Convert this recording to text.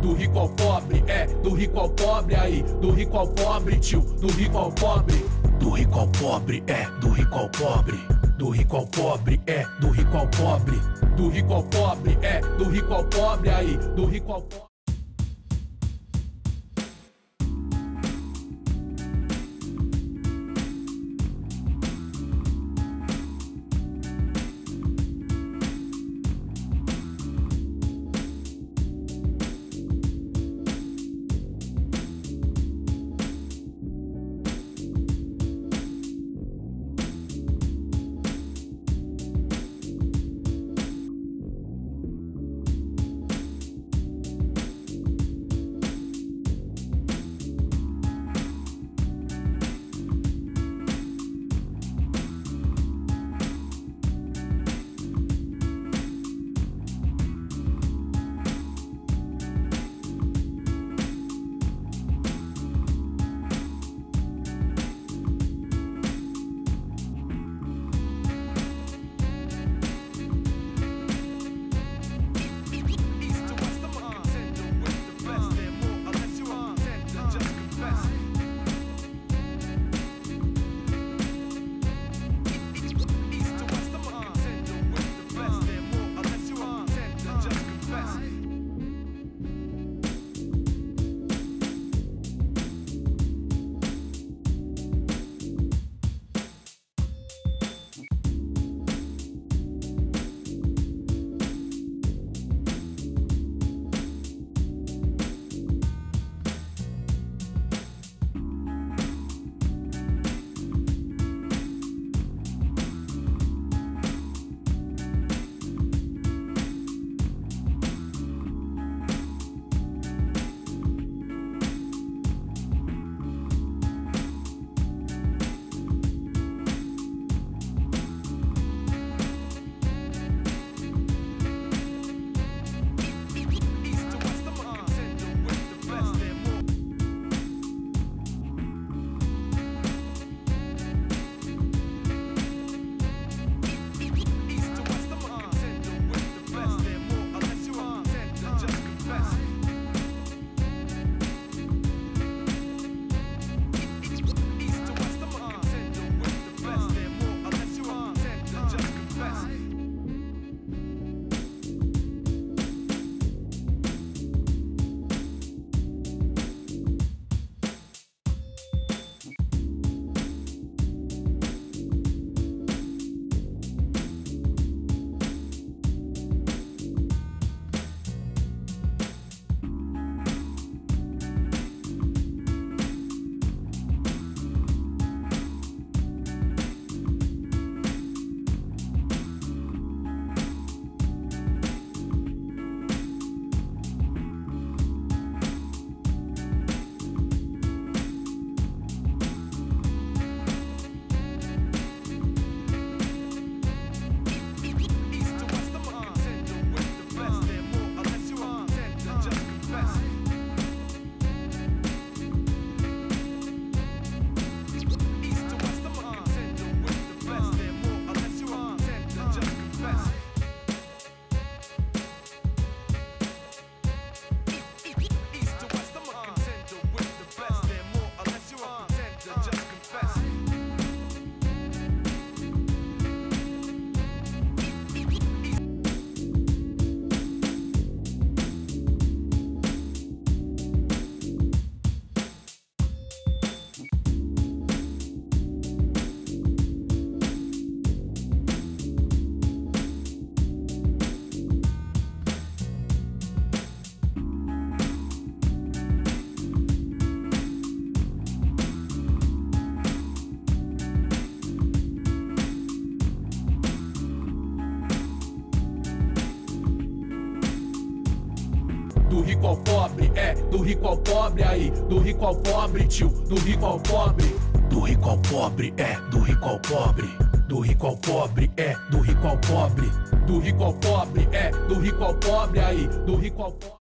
Do rico ao pobre, do rico ao pobre aí. Do rico ao pobre, tio, do rico ao pobre. Do rico ao pobre, do rico ao pobre. Do rico ao pobre, do rico ao pobre. Do rico ao pobre, do rico ao pobre aí. Do rico ao pobre. Do rico ao pobre, do rico ao pobre aí. Do rico ao pobre, tio, do rico ao pobre. Do rico ao pobre, do rico ao pobre. Do rico ao pobre, do rico ao pobre. Do rico ao pobre, do rico ao pobre aí. Do rico ao pobre.